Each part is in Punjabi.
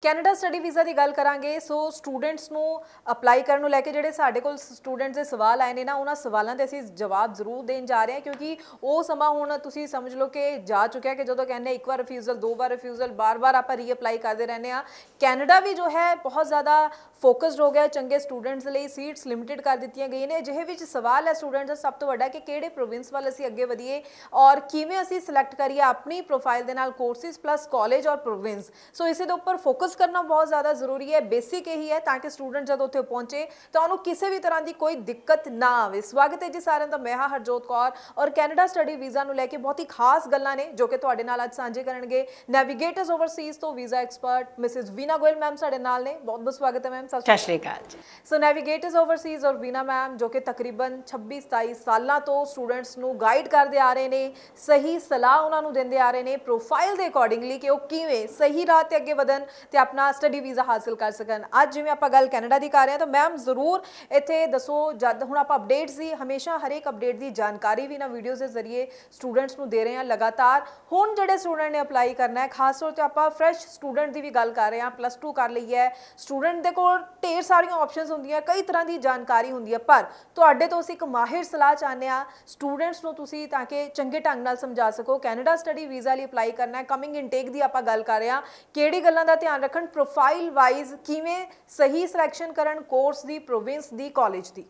ਕੈਨੇਡਾ ਸਟੱਡੀ ਵੀਜ਼ਾ ਦੀ ਗੱਲ ਕਰਾਂਗੇ। ਸੋ ਸਟੂਡੈਂਟਸ ਨੂੰ ਅਪਲਾਈ ਕਰਨ ਨੂੰ ਲੈ ਕੇ ਜਿਹੜੇ ਸਾਡੇ ਕੋਲ ਸਟੂਡੈਂਟਸ ਦੇ ਸਵਾਲ ਆਏ ਨੇ ਨਾ, ਉਹਨਾਂ ਸਵਾਲਾਂ ਦੇ ਅਸੀਂ ਜਵਾਬ ਜ਼ਰੂਰ ਦੇਣ ਜਾ ਰਹੇ ਹਾਂ, ਕਿਉਂਕਿ ਉਹ ਸਮਾਂ ਹੁਣ ਤੁਸੀਂ ਸਮਝ ਲਓ ਕਿ ਜਾ ਚੁੱਕਿਆ ਕਿ ਜਦੋਂ ਕਹਿੰਦੇ ਇੱਕ ਵਾਰ ਰਿਫਿਊਜ਼ਲ, ਦੋ ਵਾਰ ਰਿਫਿਊਜ਼ਲ, ਬਾਰ-ਬਾਰ ਆਪਾਂ ਰੀਅਪਲਾਈ ਕਰਦੇ ਰਹਿੰਦੇ ਹਾਂ। ਕੈਨੇਡਾ ਵੀ ਜੋ ਹੈ ਬਹੁਤ ਜ਼ਿਆਦਾ ਫੋਕਸਡ ਹੋ ਗਿਆ ਚੰਗੇ ਸਟੂਡੈਂਟਸ ਲਈ, ਸੀਟਸ ਲਿਮਿਟਿਡ ਕਰ ਦਿੱਤੀਆਂ ਗਈਆਂ ਨੇ। ਅਜਿਹੇ ਵਿੱਚ ਸਵਾਲ ਹੈ ਸਟੂਡੈਂਟਸ ਦਾ ਸਭ ਤੋਂ ਵੱਡਾ ਕਿ ਕਿਹੜੇ ਪ੍ਰੋਵਿੰਸ ਵੱਲ ਅਸੀਂ ਅੱਗੇ ਵਧੀਏ ਔਰ ਕਿਵੇਂ ਅਸੀਂ ਸਿਲੈਕਟ ਕਰੀਏ ਆਪਣੀ ਪ੍ਰੋਫਾਈਲ ਦੇ ਨਾਲ ਕੋਰਸਿਸ ਪਲੱਸ ਕਾਲਜ ਔਰ ਪ੍ਰੋਵਿੰਸ। ਸੋ ਇਸੇ ਦੇ ਉੱਪਰ ਫੋਕਸ करना बहुत ज़्यादा जरूरी है। बेसिक यही है ताकि स्टूडेंट जब उत्थे पहुंचे तो उन्होंने किसी भी तरह की कोई दिक्कत ना आए। स्वागत है जी सारिਆਂ ਦਾ। मैं हाँ हरजोत कौर और कैनेडा स्टडी वीज़ा ਨੂੰ ਲੈ ਕੇ बहुत ही खास ਗੱਲਾਂ ਨੇ जो कि ਤੁਹਾਡੇ ਨਾਲ ਅੱਜ ਸਾਂਝੇ ਕਰਨਗੇ ਨੈਵੀਗੇਟਰਸ ਓਵਰਸੀਜ਼ ਤੋਂ visa expert Mrs Veena Goyal ma'am ਸਾਡੇ ਨਾਲ ਨੇ। ਬਹੁਤ ਬਹੁਤ ਸਵਾਗਤ ਹੈ ਮੈਮ। ਸਤਿ ਸ਼੍ਰੀ ਅਕਾਲ ਜੀ। ਸੋ ਨੈਵੀਗੇਟਰਸ ਓਵਰਸੀਜ਼ ਔਰ ਵੀਨਾ ਮੈਮ ਜੋ ਕਿ ਤਕਰੀਬਨ 26-27 ਸਾਲਾਂ ਤੋਂ ਸਟੂਡੈਂਟਸ ਨੂੰ ਗਾਈਡ ਕਰਦੇ ਆ ਰਹੇ ਨੇ, ਸਹੀ ਸਲਾਹ ਉਹਨਾਂ ਨੂੰ ਦਿੰਦੇ ਆ ਰਹੇ ਨੇ ਪ੍ਰੋਫਾਈਲ ਦੇ ਅਕੋਰਡਿੰਗਲੀ ਕਿ ਉਹ ਕਿਵੇਂ ਸਹੀ ਰਾਹ ਤੇ ਅੱਗੇ ਵਧਣ ਤੇ ਆਪਣਾ ਸਟੱਡੀ ਵੀਜ਼ਾ ਹਾਸਿਲ ਕਰ ਸਕਣ। ਅੱਜ ਜਿਵੇਂ ਆਪਾਂ ਗੱਲ ਕੈਨੇਡਾ ਦੀ ਕਰ ਰਹੇ ਹਾਂ ਤਾਂ ਮੈਮ ਜ਼ਰੂਰ ਇੱਥੇ ਦੱਸੋ, ਜਦ ਹੁਣ ਆਪਾਂ ਅਪਡੇਟਸ ਦੀ ਹਮੇਸ਼ਾ ਹਰੇਕ ਅਪਡੇਟ ਦੀ ਜਾਣਕਾਰੀ ਵੀ ਨਾ ਵੀਡੀਓਜ਼ ਦੇ ਜ਼ਰੀਏ ਸਟੂਡੈਂਟਸ ਨੂੰ ਦੇ ਰਹੇ ਹਾਂ ਲਗਾਤਾਰ। ਹੁਣ ਜਿਹੜੇ ਸਟੂਡੈਂਟ ਨੇ ਅਪਲਾਈ ਕਰਨਾ ਹੈ, ਖਾਸ ਤੌਰ 'ਤੇ ਆਪਾਂ ਫਰੈਸ਼ ਸਟੂਡੈਂਟ ਦੀ ਵੀ ਗੱਲ ਕਰ ਰਹੇ ਹਾਂ, +2 ਕਰ ਲਈ ਹੈ ਸਟੂਡੈਂਟ ਦੇ ਕੋਲ ਢੇਰ ਸਾਰੀਆਂ ਆਪਸ਼ਨਸ ਹੁੰਦੀਆਂ, ਕਈ ਤਰ੍ਹਾਂ ਦੀ ਜਾਣਕਾਰੀ ਹੁੰਦੀ ਹੈ, ਪਰ ਤੁਹਾਡੇ ਤੋਂ ਅਸੀਂ ਇੱਕ ਮਾਹਿਰ ਸਲਾਹ ਚਾਹੁੰਦੇ ਹਾਂ ਸਟੂਡੈਂਟਸ ਨੂੰ ਤੁਸੀਂ ਤਾਂ ਕਿ ਚੰਗੇ ਢੰਗ ਨਾਲ ਸਮਝਾ ਸਕੋ। ਕੈਨੇਡਾ ਸਟੱਡੀ ਵੀਜ਼ਾ ਲਈ ਅਪਲਾਈ ਕਰਨਾ ਹੈ, ਕਮਿੰਗ ਇਨਟੇਕ ਦੀ ਆਪਾਂ ਗੱਲ ਕਰ ਰਹੇ ਹਾਂ, ਕਿਹੜੀ ਗੱਲਾਂ ਦਾ ਧਿਆਨ ਰੱਖਣ, ਪ੍ਰੋਫਾਈਲ ਵਾਈਜ਼ ਕਿਵੇਂ ਸਹੀ ਸਿਲੈਕਸ਼ਨ ਕਰਨ ਕੋਰਸ ਦੀ, ਪ੍ਰੋਵਿੰਸ ਦੀ, ਕਾਲਜ ਦੀ।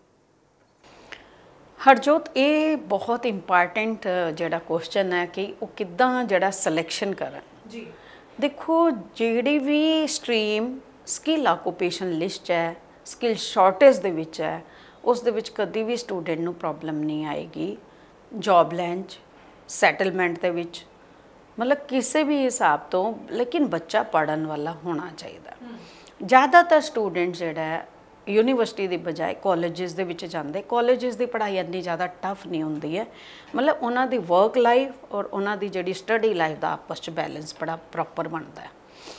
ਹਰਜੋਤ, ਇਹ ਬਹੁਤ ਇੰਪੋਰਟੈਂਟ ਜਿਹੜਾ ਕੁਐਸਚਨ ਹੈ ਕਿ ਉਹ ਕਿੱਦਾਂ ਜਿਹੜਾ ਸਿਲੈਕਸ਼ਨ ਕਰਨ। ਜੀ ਦੇਖੋ, ਜਿਹੜੀ ਵੀ ਸਟਰੀਮ ਸਕਿੱਲ ਆਕੂਪੇਸ਼ਨ ਲਿਸਟ ਹੈ, ਸਕਿੱਲ ਸ਼ਾਰਟੇਜ ਦੇ ਵਿੱਚ ਹੈ, ਉਸ ਦੇ ਵਿੱਚ ਕਦੀ ਵੀ ਸਟੂਡੈਂਟ ਨੂੰ ਪ੍ਰੋਬਲਮ ਨਹੀਂ ਆਏਗੀ ਜੌਬ ਲੈਣ 'ਚ, ਸੈਟਲਮੈਂਟ ਦੇ ਵਿੱਚ, ਮਤਲਬ ਕਿਸੇ ਵੀ ਹਿਸਾਬ ਤੋਂ। ਲੇਕਿਨ ਬੱਚਾ ਪੜ੍ਹਨ ਵਾਲਾ ਹੋਣਾ ਚਾਹੀਦਾ। ਜ਼ਿਆਦਾਤਰ ਸਟੂਡੈਂਟ ਜਿਹੜਾ ਹੈ ਯੂਨੀਵਰਸਿਟੀ ਦੀ ਬਜਾਏ ਕਾਲਜਿਸ ਦੇ ਵਿੱਚ ਜਾਂਦੇ। ਕਾਲਜਿਸ ਦੀ ਪੜ੍ਹਾਈ ਇੰਨੀ ਜ਼ਿਆਦਾ ਟਫ ਨਹੀਂ ਹੁੰਦੀ ਹੈ, ਮਤਲਬ ਉਹਨਾਂ ਦੀ ਵਰਕ ਲਾਈਫ ਔਰ ਉਹਨਾਂ ਦੀ ਜਿਹੜੀ ਸਟੱਡੀ ਲਾਈਫ ਦਾ ਆਪਸ 'ਚ ਬੈਲੈਂਸ ਬੜਾ ਪ੍ਰੋਪਰ ਬਣਦਾ ਹੈ,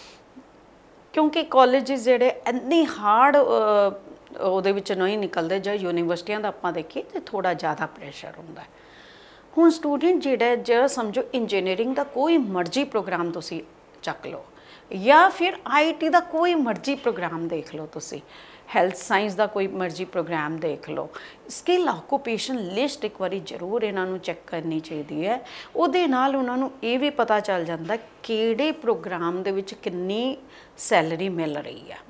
ਕਿਉਂਕਿ ਕਾਲਜਿਸ ਜਿਹੜੇ ਇੰਨੀ ਹਾਰਡ ਉਹਦੇ ਵਿੱਚ ਨਹੀਂ ਨਿਕਲਦੇ। ਜਾਂ ਯੂਨੀਵਰਸਿਟੀਆਂ ਦਾ ਆਪਾਂ ਦੇਖੀਏ ਤਾਂ ਥੋੜ੍ਹਾ ਜ਼ਿਆਦਾ ਪ੍ਰੈਸ਼ਰ ਹੁੰਦਾ। ਹੁਣ ਸਟੂਡੈਂਟ ਜਿਹੜਾ ਜੇ ਸਮਝੋ ਇੰਜੀਨੀਅਰਿੰਗ ਦਾ ਕੋਈ ਮਰਜ਼ੀ ਪ੍ਰੋਗਰਾਮ ਤੁਸੀਂ ਚੱਕ ਲਓ, ਜਾਂ ਫਿਰ IT ਦਾ ਕੋਈ ਮਰਜ਼ੀ ਪ੍ਰੋਗਰਾਮ ਦੇਖ ਲਓ, ਤੁਸੀਂ ਹੈਲਥ ਸਾਇੰਸ ਦਾ ਕੋਈ ਮਰਜ਼ੀ ਪ੍ਰੋਗਰਾਮ ਦੇਖ ਲਓ, ਸਕਿੱਲ ਆਕੂਪੇਸ਼ਨ ਲਿਸਟ ਇੱਕ ਵਾਰੀ ਜ਼ਰੂਰ ਇਹਨਾਂ ਨੂੰ ਚੈੱਕ ਕਰਨੀ ਚਾਹੀਦੀ ਹੈ। ਉਹਦੇ ਨਾਲ ਉਹਨਾਂ ਨੂੰ ਇਹ ਵੀ ਪਤਾ ਚੱਲ ਜਾਂਦਾ ਕਿਹੜੇ ਪ੍ਰੋਗਰਾਮ ਦੇ ਵਿੱਚ ਕਿੰਨੀ ਸੈਲਰੀ ਮਿਲ ਰਹੀ ਆ।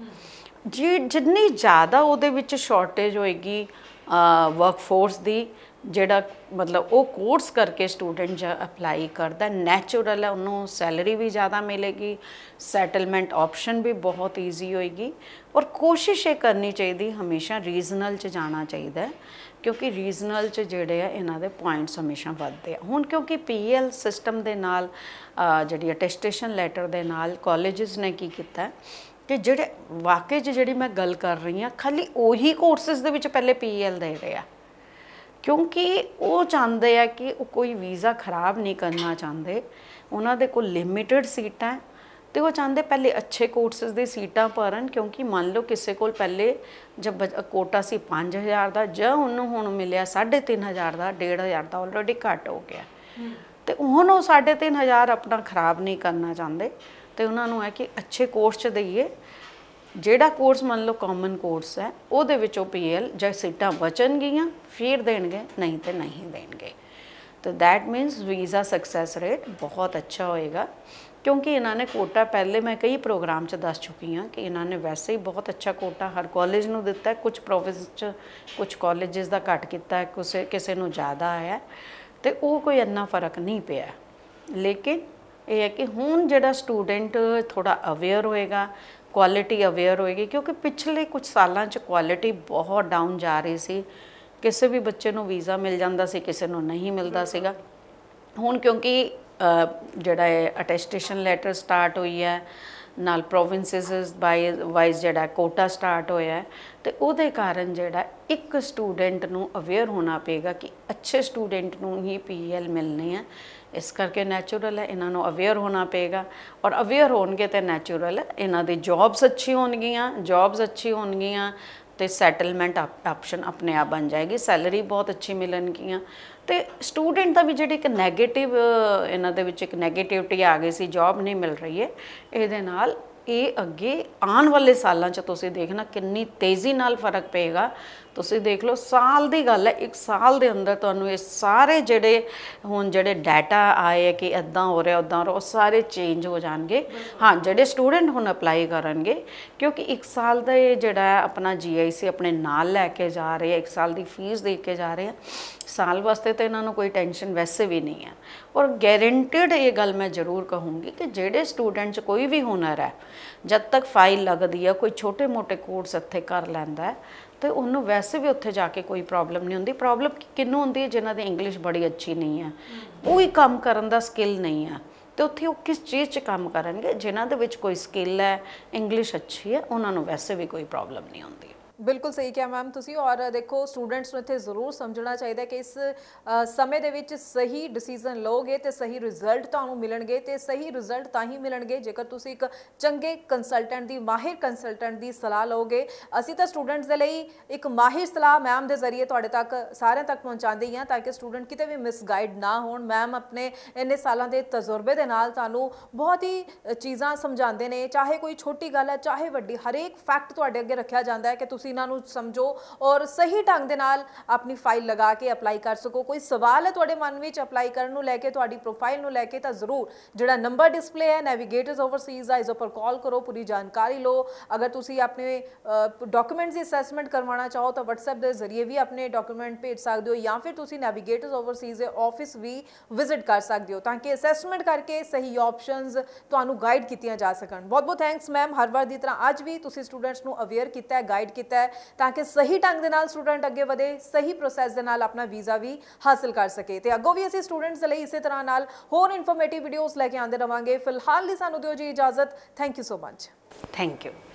ਜਿੰਨੀ ਜ਼ਿਆਦਾ ਉਹਦੇ ਵਿੱਚ ਸ਼ਾਰਟੇਜ ਹੋਏਗੀ ਵਰਕਫੋਰਸ ਦੀ, ਜਿਹੜਾ ਮਤਲਬ ਉਹ ਕੋਰਸ ਕਰਕੇ ਸਟੂਡੈਂਟ ਜ ਅਪਲਾਈ ਕਰਦਾ, ਨੈਚੁਰਲ ਹੈ, ਉਹਨੂੰ ਸੈਲਰੀ ਵੀ ਜ਼ਿਆਦਾ ਮਿਲੇਗੀ, ਸੈਟਲਮੈਂਟ ਆਪਸ਼ਨ ਵੀ ਬਹੁਤ ਈਜ਼ੀ ਹੋਏਗੀ। ਔਰ ਕੋਸ਼ਿਸ਼ ਇਹ ਕਰਨੀ ਚਾਹੀਦੀ ਹਮੇਸ਼ਾ ਰੀਜਨਲ 'ਚ ਜਾਣਾ ਚਾਹੀਦਾ, ਕਿਉਂਕਿ ਰੀਜਨਲ 'ਚ ਜਿਹੜੇ ਆ ਇਹਨਾਂ ਦੇ ਪੁਆਇੰਟਸ ਹਮੇਸ਼ਾ ਵੱਧਦੇ ਆ। ਹੁਣ ਕਿਉਂਕਿ PL ਸਿਸਟਮ ਦੇ ਨਾਲ ਜਿਹੜੀ ਅਟੈਸਟੇਸ਼ਨ ਲੈਟਰ ਦੇ ਨਾਲ ਕਾਲਜਿਸ ਨੇ ਕੀ ਕੀਤਾ ਕਿ ਜਿਹੜੇ ਵਾਕਈ 'ਚ ਜਿਹੜੀ ਮੈਂ ਗੱਲ ਕਰ ਰਹੀ ਹਾਂ, ਖਾਲੀ ਉਹੀ ਕੋਰਸਿਸ ਦੇ ਵਿੱਚ ਪਹਿਲੇ PL ਦੇ ਰਹੇ ਆ, ਕਿਉਂਕਿ ਉਹ ਚਾਹੁੰਦੇ ਆ ਕਿ ਉਹ ਕੋਈ ਵੀਜ਼ਾ ਖਰਾਬ ਨਹੀਂ ਕਰਨਾ ਚਾਹੁੰਦੇ। ਉਹਨਾਂ ਦੇ ਕੋਲ ਲਿਮਿਟਡ ਸੀਟਾਂ ਅਤੇ ਉਹ ਚਾਹੁੰਦੇ ਪਹਿਲੇ ਅੱਛੇ ਕੋਰਸਿਸ ਦੀ ਸੀਟਾਂ ਭਰਨ, ਕਿਉਂਕਿ ਮੰਨ ਲਓ ਕਿਸੇ ਕੋਲ ਪਹਿਲੇ ਜਬ ਕੋਟਾ ਸੀ 5000 ਦਾ, ਜਾਂ ਉਹਨੂੰ ਹੁਣ ਮਿਲਿਆ 3500 ਦਾ, 1500 ਦਾ ਆਲਰੇਡੀ ਘੱਟ ਹੋ ਗਿਆ, ਅਤੇ ਹੁਣ ਉਹ 3500 ਆਪਣਾ ਖਰਾਬ ਨਹੀਂ ਕਰਨਾ ਚਾਹੁੰਦੇ। ਅਤੇ ਉਹਨਾਂ ਨੂੰ ਹੈ ਕਿ ਅੱਛੇ ਕੋਰਸ 'ਚ ਦੇਈਏ, ਜਿਹੜਾ ਕੋਰਸ ਮੰਨ ਲਓ ਕਾਮਨ ਕੋਰਸ ਹੈ ਉਹਦੇ ਵਿੱਚ ਉਹ PL ਜਾਂ ਸੀਟਾਂ ਬਚਣਗੀਆਂ ਫਿਰ ਦੇਣਗੇ, ਨਹੀਂ ਤਾਂ ਨਹੀਂ ਦੇਣਗੇ। ਤਾਂ that means visa success rate ਬਹੁਤ ਅੱਛਾ ਹੋਏਗਾ, ਕਿਉਂਕਿ ਇਹਨਾਂ ਨੇ ਕੋਟਾ ਪਹਿਲੇ ਮੈਂ ਕਈ ਪ੍ਰੋਗਰਾਮ 'ਚ ਦੱਸ ਚੁੱਕੀ ਹਾਂ ਕਿ ਇਹਨਾਂ ਨੇ ਵੈਸੇ ਹੀ ਬਹੁਤ ਅੱਛਾ ਕੋਟਾ ਹਰ ਕਾਲਜ ਨੂੰ ਦਿੱਤਾ ਹੈ। ਕੁਝ ਪ੍ਰੋਵਿੰਸ 'ਚ ਕੁਝ ਕਾਲਜਿਸ ਦਾ ਘੱਟ ਕੀਤਾ ਹੈ, ਕਿਸੇ ਨੂੰ ਜ਼ਿਆਦਾ ਆਇਆ, ਅਤੇ ਉਹ ਕੋਈ ਇੰਨਾ ਫਰਕ ਨਹੀਂ ਪਿਆ। ਲੇਕਿਨ ਇਹ ਹੈ ਕਿ ਹੁਣ ਜਿਹੜਾ ਸਟੂਡੈਂਟ ਥੋੜ੍ਹਾ ਅਵੇਅਰ ਹੋਏਗਾ, ਕੁਆਲਿਟੀ ਅਵੇਅਰ ਹੋਏਗੀ, ਕਿਉਂਕਿ ਪਿਛਲੇ ਕੁਝ ਸਾਲਾਂ 'ਚ ਕੁਆਲਿਟੀ ਬਹੁਤ ਡਾਊਨ ਜਾ ਰਹੀ ਸੀ। ਕਿਸੇ ਵੀ ਬੱਚੇ ਨੂੰ ਵੀਜ਼ਾ ਮਿਲ ਜਾਂਦਾ ਸੀ, ਕਿਸੇ ਨੂੰ ਨਹੀਂ ਮਿਲਦਾ ਸੀਗਾ। ਹੁਣ ਕਿਉਂਕਿ ਜਿਹੜਾ ਇਹ ਅਟੈਸਟੇਸ਼ਨ ਲੈਟਰ ਸਟਾਰਟ ਹੋਈ ਹੈ, ਨਾਲ ਪ੍ਰੋਵਿੰਸਿਸ ਵਾਈਜ਼ ਜਿਹੜਾ ਕੋਟਾ ਸਟਾਰਟ ਹੋਇਆ, ਅਤੇ ਉਹਦੇ ਕਾਰਨ ਜਿਹੜਾ ਇੱਕ ਸਟੂਡੈਂਟ ਨੂੰ ਅਵੇਅਰ ਹੋਣਾ ਪਏਗਾ ਕਿ ਅੱਛੇ ਸਟੂਡੈਂਟ ਨੂੰ ਹੀ PL ਮਿਲਣੀ ਹੈ। ਇਸ ਕਰਕੇ ਨੈਚੁਰਲ ਹੈ ਇਹਨਾਂ ਨੂੰ ਅਵੇਅਰ ਹੋਣਾ ਪਏਗਾ, ਔਰ ਅਵੇਅਰ ਹੋਣਗੇ ਤਾਂ ਨੈਚੁਰਲ ਹੈ ਇਹਨਾਂ ਦੀ ਜੌਬਸ ਅੱਛੀ ਹੋਣਗੀਆਂ, ਅਤੇ ਸੈਟਲਮੈਂਟ ਆਪਸ਼ਨ ਆਪਣੇ ਆਪ ਬਣ ਜਾਏਗੀ, ਸੈਲਰੀ ਬਹੁਤ ਅੱਛੀ ਮਿਲਣਗੀਆਂ। ਅਤੇ ਸਟੂਡੈਂਟ ਦਾ ਵੀ ਜਿਹੜੀ ਇੱਕ ਨੈਗੇਟਿਵ ਇਹਨਾਂ ਦੇ ਵਿੱਚ ਇੱਕ ਨੈਗੇਟਿਵਿਟੀ ਆ ਗਈ ਸੀ, ਜੌਬ ਨਹੀਂ ਮਿਲ ਰਹੀ ਹੈ, ਇਹਦੇ ਨਾਲ ਇਹ ਅੱਗੇ ਆਉਣ ਵਾਲੇ ਸਾਲਾਂ 'ਚ ਤੁਸੀਂ ਦੇਖਣਾ ਕਿੰਨੀ ਤੇਜ਼ੀ ਨਾਲ ਫਰਕ ਪਏਗਾ। ਤੁਸੀਂ ਦੇਖ ਲਓ, ਸਾਲ ਦੀ ਗੱਲ ਹੈ, 1 ਸਾਲ ਦੇ ਅੰਦਰ ਤੁਹਾਨੂੰ ਇਹ ਸਾਰੇ ਜਿਹੜੇ ਹੁਣ ਜਿਹੜੇ ਡਾਟਾ ਆਏ ਕਿ ਇੱਦਾਂ ਹੋ ਰਿਹਾ ਉੱਦਾਂ ਹੋ ਰਿਹਾ, ਉਹ ਸਾਰੇ ਚੇਂਜ ਹੋ ਜਾਣਗੇ। ਹਾਂ, ਜਿਹੜੇ ਸਟੂਡੈਂਟ ਹੁਣ ਅਪਲਾਈ ਕਰਨਗੇ, ਕਿਉਂਕਿ 1 ਸਾਲ ਦਾ ਇਹ ਜਿਹੜਾ ਆਪਣਾ GIC ਆਪਣੇ ਨਾਲ ਲੈ ਕੇ ਜਾ ਰਹੇ ਆ, 1 ਸਾਲ ਦੀ ਫੀਸ ਦੇ ਕੇ ਜਾ ਰਹੇ ਆ, ਸਾਲ ਵਾਸਤੇ ਤਾਂ ਇਹਨਾਂ ਨੂੰ ਕੋਈ ਟੈਨਸ਼ਨ ਵੈਸੇ ਵੀ ਨਹੀਂ ਹੈ। ਔਰ ਗੈਰੰਟਿਡ ਇਹ ਗੱਲ ਮੈਂ ਜ਼ਰੂਰ ਕਹੂੰਗੀ ਕਿ ਜਿਹੜੇ ਸਟੂਡੈਂਟ 'ਚ ਕੋਈ ਵੀ ਹੁਨਰ ਹੈ, ਜਦ ਤੱਕ ਫਾਈਲ ਲੱਗਦੀ ਹੈ, ਕੋਈ ਛੋਟੇ ਮੋਟੇ ਕੋਰਸ ਇੱਥੇ ਕਰ ਲੈਂਦਾ ਹੈ, ਤੇ ਉਹਨੂੰ ਵੈਸੇ ਵੀ ਉੱਥੇ ਜਾ ਕੇ ਕੋਈ ਪ੍ਰੋਬਲਮ ਨਹੀਂ ਹੁੰਦੀ। ਪ੍ਰੋਬਲਮ ਕਿਹਨੂੰ ਹੁੰਦੀ ਹੈ? ਜਿਨ੍ਹਾਂ ਦੀ ਇੰਗਲਿਸ਼ ਬੜੀ ਅੱਛੀ ਨਹੀਂ ਹੈ, ਕੋਈ ਕੰਮ ਕਰਨ ਦਾ ਸਕਿੱਲ ਨਹੀਂ ਹੈ, ਤੇ ਉੱਥੇ ਉਹ ਕਿਸ ਚੀਜ਼ 'ਚ ਕੰਮ ਕਰਨਗੇ? ਜਿਨ੍ਹਾਂ ਦੇ ਵਿੱਚ ਕੋਈ ਸਕਿੱਲ ਹੈ, ਇੰਗਲਿਸ਼ ਅੱਛੀ ਹੈ, ਉਹਨਾਂ ਨੂੰ ਵੈਸੇ ਵੀ ਕੋਈ ਪ੍ਰੋਬਲਮ ਨਹੀਂ ਹੁੰਦੀ। ਬਿਲਕੁਲ ਸਹੀ ਕਿਹਾ ਮੈਮ ਤੁਸੀਂ। ਔਰ ਦੇਖੋ, ਸਟੂਡੈਂਟਸ ਨੂੰ ਇੱਥੇ ਜ਼ਰੂਰ ਸਮਝਣਾ ਚਾਹੀਦਾ ਕਿ ਇਸ ਸਮੇਂ ਦੇ ਵਿੱਚ ਸਹੀ ਡਿਸੀਜਨ ਲਓਗੇ ਤੇ ਸਹੀ ਰਿਜ਼ਲਟ ਤੁਹਾਨੂੰ ਮਿਲਣਗੇ, ਤੇ ਸਹੀ ਰਿਜ਼ਲਟ ਤਾਂ ਹੀ ਮਿਲਣਗੇ ਜੇਕਰ ਤੁਸੀਂ ਇੱਕ ਚੰਗੇ ਕੰਸਲਟੈਂਟ ਦੀ, ਮਾਹਿਰ ਕੰਸਲਟੈਂਟ ਦੀ ਸਲਾਹ ਲਓਗੇ। ਅਸੀਂ ਤਾਂ ਸਟੂਡੈਂਟਸ ਦੇ ਲਈ ਇੱਕ ਮਾਹਿਰ ਸਲਾਹ ਮੈਮ ਦੇ ਜ਼ਰੀਏ ਤੁਹਾਡੇ ਤੱਕ, ਸਾਰਿਆਂ ਤੱਕ ਪਹੁੰਚਾਉਂਦੇ ਹੀ ਹਾਂ, ਤਾਂ ਕਿ ਸਟੂਡੈਂਟ ਕਿਤੇ ਵੀ ਮਿਸਗਾਈਡ ਨਾ ਹੋਣ। ਮੈਮ ਆਪਣੇ ਇੰਨੇ ਸਾਲਾਂ ਦੇ ਤਜਰਬੇ ਦੇ ਨਾਲ ਤੁਹਾਨੂੰ ਬਹੁਤ ਹੀ ਚੀਜ਼ਾਂ ਸਮਝਾਉਂਦੇ ਨੇ, ਚਾਹੇ ਕੋਈ ਛੋਟੀ ਗੱਲ ਹੈ ਚਾਹੇ ਵੱਡੀ, ਹਰੇਕ ਫੈਕਟ ਤੁਹਾਡੇ ਅੱਗੇ ਰੱਖਿਆ ਜਾਂਦਾ ਹੈ ਕਿ ਤੁਸੀਂ ਇਹਨਾਂ ਨੂੰ ਸਮਝੋ ਔਰ ਸਹੀ ਢੰਗ ਦੇ ਨਾਲ ਆਪਣੀ ਫਾਈਲ ਲਗਾ ਕੇ ਅਪਲਾਈ ਕਰ ਸਕੋ। ਕੋਈ ਸਵਾਲ ਹੈ ਤੁਹਾਡੇ ਮਨ ਵਿੱਚ ਅਪਲਾਈ ਕਰਨ ਨੂੰ ਲੈ ਕੇ, ਤੁਹਾਡੀ ਪ੍ਰੋਫਾਈਲ ਨੂੰ ਲੈ ਕੇ, ਤਾਂ ਜ਼ਰੂਰ ਜਿਹੜਾ ਨੰਬਰ ਡਿਸਪਲੇ ਹੈ ਨੈਵੀਗੇਟਰਸ ਓਵਰਸੀਜ਼ ਦਾ, ਇਸ ਉੱਪਰ ਕਾਲ ਕਰੋ, ਪੂਰੀ ਜਾਣਕਾਰੀ ਲਓ। ਅਗਰ ਤੁਸੀਂ ਆਪਣੇ ਡਾਕੂਮੈਂਟਸ ਦੀ ਅਸੈਸਮੈਂਟ ਕਰਵਾਉਣਾ ਚਾਹੋ ਤਾਂ WhatsApp ਦੇ ਜ਼ਰੀਏ ਵੀ ਆਪਣੇ ਡਾਕੂਮੈਂਟ ਭੇਜ ਸਕਦੇ ਹੋ, ਜਾਂ ਫਿਰ ਤੁਸੀਂ ਨੈਵੀਗੇਟਰਸ ਓਵਰਸੀਜ਼ ਦੇ ਆਫਿਸ ਵੀ ਵਿਜ਼ਿਟ ਕਰ ਸਕਦੇ ਹੋ, ਤਾਂ ਕਿ ਅਸੈਸਮੈਂਟ ਕਰਕੇ ਸਹੀ ਆਪਸ਼ਨਸ ਤੁਹਾਨੂੰ ਗਾਈਡ ਕੀਤੀਆਂ ਜਾ ਸਕਣ। ਬਹੁਤ ਬਹੁਤ ਥੈਂਕਸ ਮੈਮ, ਹਰ ਵਾਰ ਦੀ ਤਰ੍ਹਾਂ ਅੱਜ ਵੀ ਤੁਸੀਂ ਸਟੂਡੈਂਟਸ ਨੂੰ ਅਵੇਅਰ ਕੀਤਾ ਹੈ, ਗਾਈਡ ਕੀਤਾ ਹੈ, ਤਾਂ ਕਿ ਸਹੀ ਢੰਗ ਦੇ ਨਾਲ ਸਟੂਡੈਂਟ ਅੱਗੇ ਵਧੇ, ਸਹੀ ਪ੍ਰੋਸੈਸ ਦੇ ਨਾਲ ਆਪਣਾ ਵੀਜ਼ਾ ਵੀ ਹਾਸਲ ਕਰ ਸਕੇ। ਤੇ ਅੱਗੋਂ ਵੀ ਅਸੀਂ ਸਟੂਡੈਂਟਸ ਦੇ ਲਈ ਇਸੇ ਤਰ੍ਹਾਂ ਨਾਲ ਹੋਰ ਇਨਫੋਰਮੇਟਿਵ ਵੀਡੀਓਜ਼ ਲੈ ਕੇ ਆਉਂਦੇ ਰਵਾਂਗੇ। ਫਿਲਹਾਲ ਲਈ ਸਾਨੂੰ ਦਿਓ ਜੀ ਇਜਾਜ਼ਤ। Thank you so much. Thank you.